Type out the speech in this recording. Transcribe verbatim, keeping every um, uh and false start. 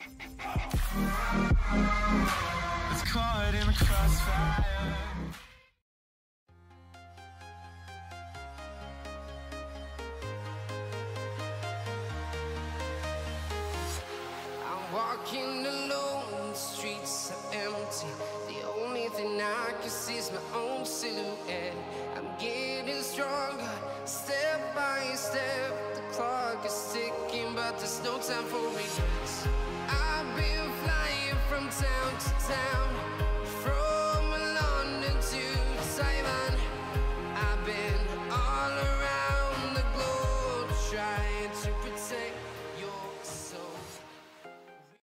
It's caught in the crossfire. Walking alone, the streets are empty. The only thing I can see is my own silhouette. I'm getting stronger, step by step. The clock is ticking, but there's no time for regrets. I've been flying from town to town,